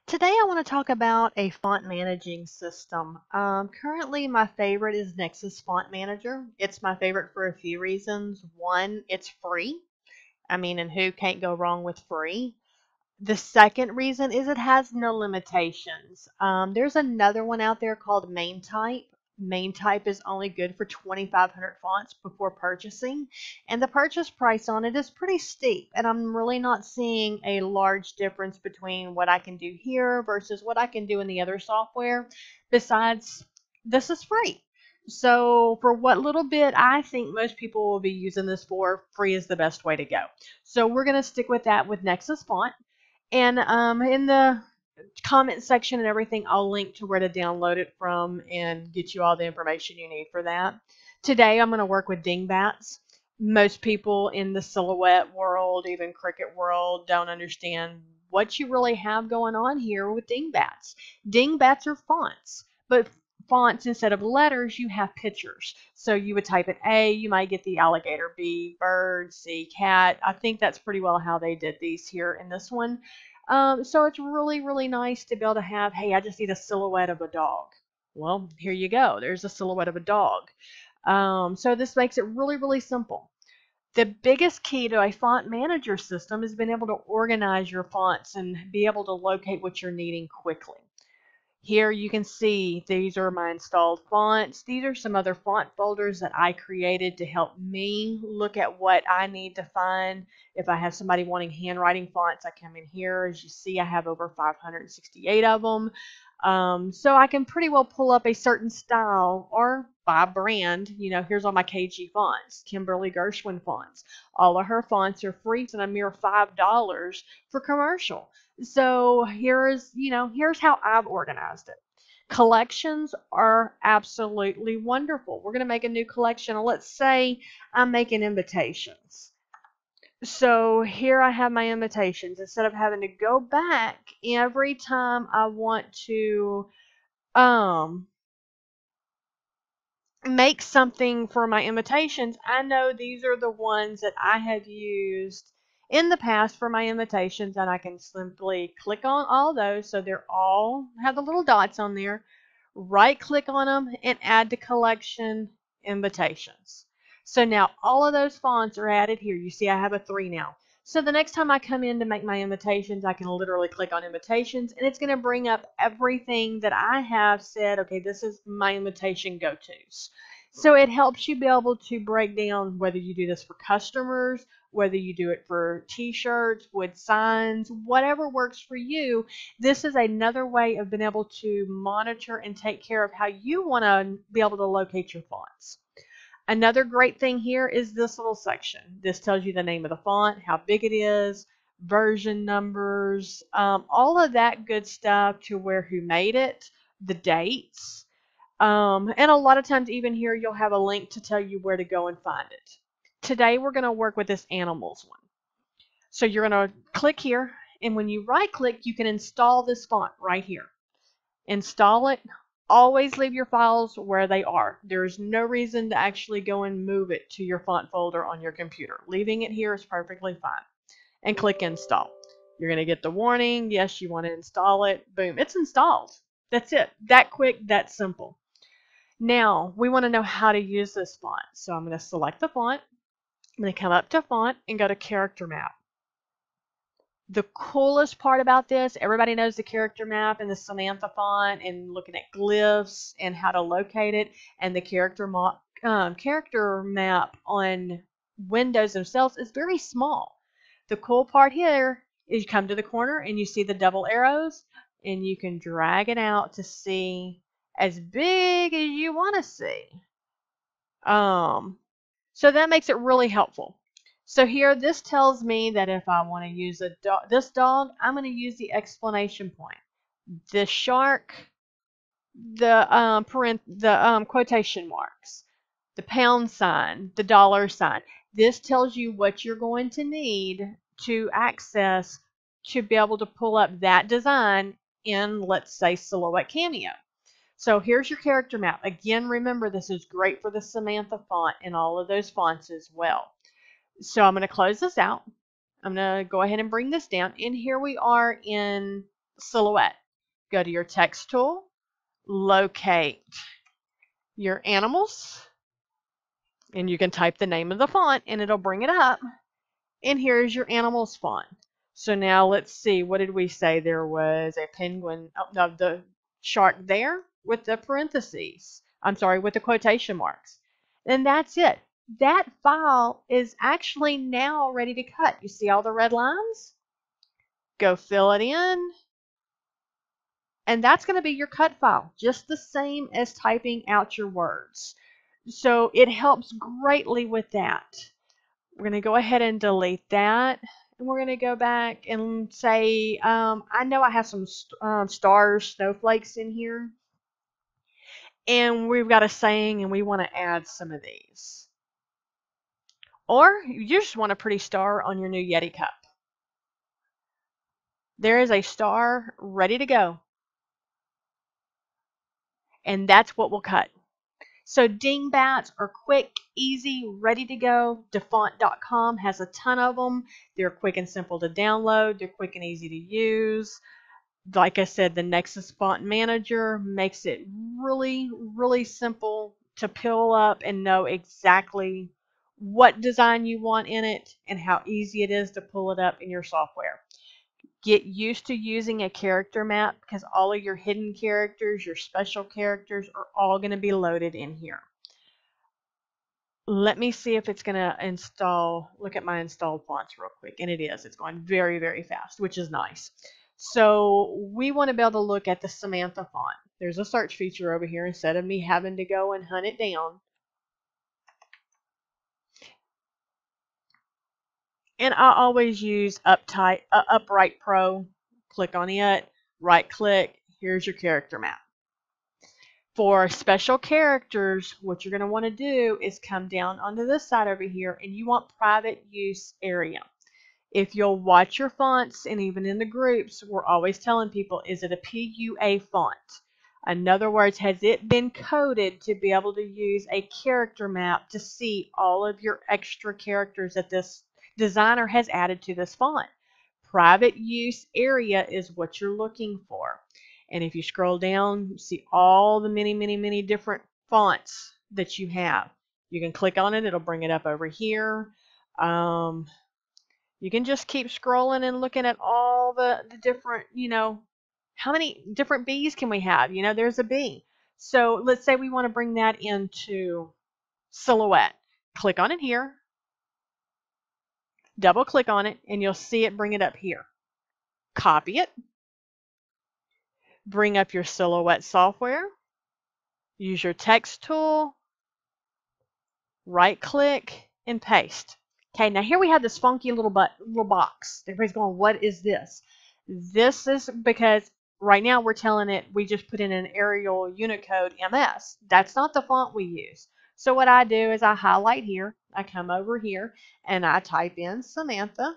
Today I want to talk about a font managing system. Currently my favorite is Nexus Font Manager. It's my favorite for a few reasons. One, it's free. And who can't go wrong with free? The second reason is it has no limitations. There's another one out there called Main Type. Main Type is only good for 2,500 fonts before purchasing, and the purchase price on it is pretty steep. And I'm really not seeing a large difference between what I can do here versus what I can do in the other software. Besides, this is free. So for what little bit I think most people will be using this for, free is the best way to go. So we're going to stick with that with Nexus Font. And in the comment section and everything, I'll link to where to download it from and get you all the information you need for that. Today, I'm going to work with dingbats. Most people in the Silhouette world, even Cricut world, don't understand what you really have going on here with dingbats. Dingbats are fonts, but fonts, instead of letters, you have pictures. So you would type in A, you might get the alligator, B, bird, C, cat. I think that's pretty well how they did these here in this one. So it's really, really nice to be able to have, hey, I just need a silhouette of a dog. Well, here you go. There's a silhouette of a dog. So this makes it really, really simple. The biggest key to a font manager system is being able to organize your fonts and be able to locate what you're needing quickly. Here you can see these are my installed fonts. These are some other font folders that I created to help me look at what I need to find. If I have somebody wanting handwriting fonts, I come in here. As you see, I have over 568 of them. So I can pretty well pull up a certain style or by brand. You know, here's all my KG fonts, Kimberly Gershwin fonts. All of her fonts are free and a mere $5 for commercial. So here's how I've organized it. Collections are absolutely wonderful. We're going to make a new collection. Let's say I'm making invitations. So here I have my invitations. Instead of having to go back every time I want to make something for my invitations, I know these are the ones that I have used in the past for my invitations, and I can simply click on all those. So they're all have the little dots on there. Right click on them and add to collection invitations. So now all of those fonts are added here. You see I have a 3 now. So the next time I come in to make my invitations, I can literally click on invitations, and it's going to bring up everything that I have said, okay, this is my invitation go-tos. So it helps you be able to break down whether you do this for customers, whether you do it for t-shirts, with signs, whatever works for you. This is another way of being able to monitor and take care of how you want to be able to locate your fonts. Another great thing here is this little section. This tells you the name of the font, how big it is, version numbers, all of that good stuff, to where who made it, the dates. And a lot of times even here you'll have a link to tell you where to go and find it. Today we're going to work with this animals one. So you're going to click here, and when you right click, you can install this font right here. Install it. Always leave your files where they are. There's no reason to actually go and move it to your font folder on your computer. Leaving it here is perfectly fine. And click install. You're going to get the warning. Yes, you want to install it. Boom. It's installed. That's it. That quick, that simple. Now, we want to know how to use this font. So I'm going to select the font. I'm going to come up to font and go to character map. The coolest part about this, everybody knows the character map and the Samantha font and looking at glyphs and how to locate it, and the character map on Windows themselves is very small. The cool part here is you come to the corner and you see the double arrows, and you can drag it out to see as big as you want to see. So that makes it really helpful. So here, this tells me that if I want to use this dog, I'm going to use the exclamation point. The shark, the quotation marks, the pound sign, the dollar sign. This tells you what you're going to need to access to be able to pull up that design in, let's say, Silhouette Cameo. So here's your character map. Again, remember, this is great for the Samantha font and all of those fonts as well. So I'm going to close this out. I'm going to go ahead and bring this down. And here we are in Silhouette. Go to your text tool, locate your animals, and you can type the name of the font and it'll bring it up. And here's your animals font. So now let's see, what did we say? There was a penguin, oh, no, the shark there with the parentheses. I'm sorry, with the quotation marks. And that's it. That file is actually now ready to cut. You see all the red lines? Go fill it in. And that's going to be your cut file, just the same as typing out your words. So it helps greatly with that. We're going to go ahead and delete that. And we're going to go back and say, I know I have some stars, snowflakes in here. And we've got a saying and we want to add some of these. Or you just want a pretty star on your new Yeti cup. There is a star ready to go. And that's what we'll cut. So dingbats are quick, easy, ready to go. Defont.com has a ton of them. They're quick and simple to download. They're quick and easy to use. Like I said, the Nexus Font Manager makes it really, really simple to pull up and know exactly what design you want in it and how easy it is to pull it up in your software. Get used to using a character map because all of your hidden characters, your special characters are all going to be loaded in here. Let me see if it's going to install. Look at my installed fonts real quick. And it is. It's going very, very fast, which is nice. So we want to be able to look at the Samantha font. There's a search feature over here instead of me having to go and hunt it down. And I always use Upright Pro. Click on it, right click, here's your character map. For special characters, what you're going to want to do is come down onto this side over here and you want private use area. If you'll watch your fonts and even in the groups, we're always telling people, is it a PUA font? In other words, has it been coded to be able to use a character map to see all of your extra characters that this designer has added to this font? Private use area is what you're looking for. And if you scroll down, you see all the many different fonts that you have. You can click on it. It'll bring it up over here. You can just keep scrolling and looking at all the different, how many different B's can we have? There's a B. So let's say we want to bring that into Silhouette. Click on it here. Double click on it and you'll see it bring it up here. Copy it. Bring up your Silhouette software. Use your text tool. Right click and paste. Okay, now here we have this funky little box. Everybody's going, what is this? This is because right now we're telling it we just put in an Arial Unicode MS. That's not the font we use. So what I do is I highlight here. I come over here and I type in Samantha.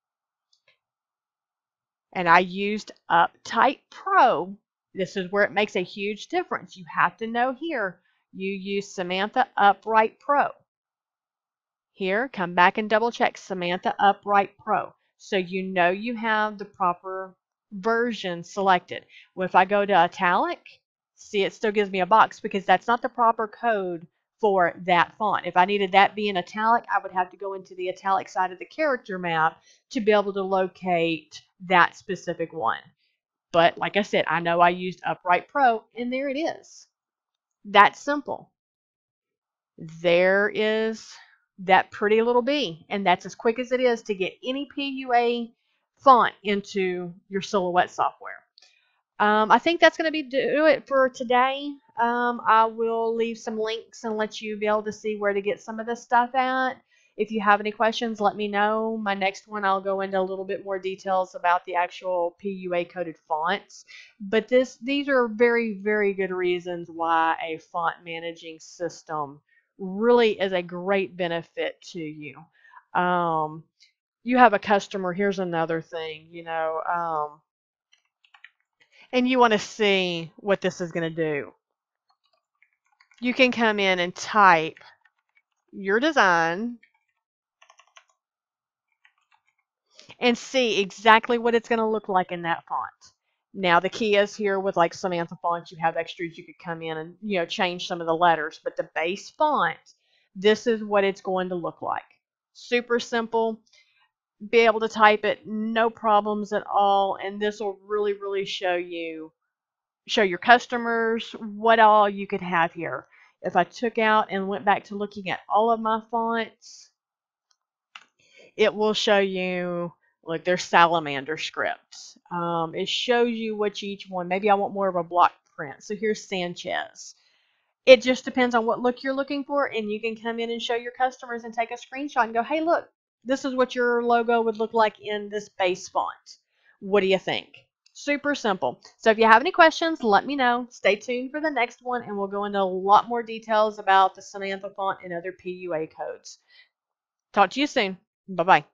And I used Uptight Pro. This is where it makes a huge difference. You have to know here, you use Samantha Upright Pro. Here, come back and double check Samantha Upright Pro. So you know you have the proper version selected. Well, if I go to Italic, see it still gives me a box because that's not the proper code for that font. If I needed that be in Italic, I would have to go into the Italic side of the character map to be able to locate that specific one. But like I said, I know I used Upright Pro, and there it is. That's simple. There is that pretty little B, and that's as quick as it is to get any PUA font into your Silhouette software. I think that's going to do it for today. I will leave some links and let you be able to see where to get some of this stuff at. If you have any questions, let me know. My next one, I'll go into a little bit more details about the actual PUA coded fonts. But these are very, very good reasons why a font managing system really is a great benefit to you. You have a customer, here's another thing, and you want to see what this is going to do. You can come in and type your design and see exactly what it's going to look like in that font. Now the key is here with like Samantha fonts, you have extras, you could come in and, you know, change some of the letters, but the base font, this is what it's going to look like. Super simple, be able to type it, no problems at all, and this will really show your customers what all you could have here. If I took out and went back to looking at all of my fonts, it will show you, look, there's salamander scripts. It shows you which each one, maybe I want more of a block print. So here's Sanchez. It just depends on what look you're looking for, and you can come in and show your customers and take a screenshot and go, hey, look, this is what your logo would look like in this base font. What do you think? Super simple. So if you have any questions, let me know. Stay tuned for the next one, and we'll go into a lot more details about the Samantha font and other PUA codes. Talk to you soon. Bye-bye.